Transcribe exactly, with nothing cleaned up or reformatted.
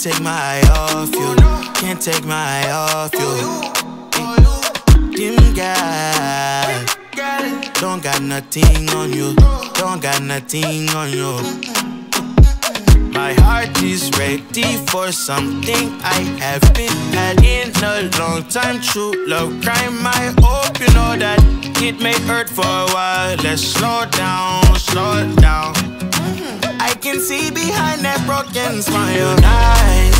take my eye off you. Can't take my eye off you. Dim gal, don't got nothing on you. Don't got nothing on you. My heart is ready for something I haven't had in a long time. True love crime, I hope you know that it may hurt for a while. Let's slow down, slow down. I can see behind that broken smile. Nice,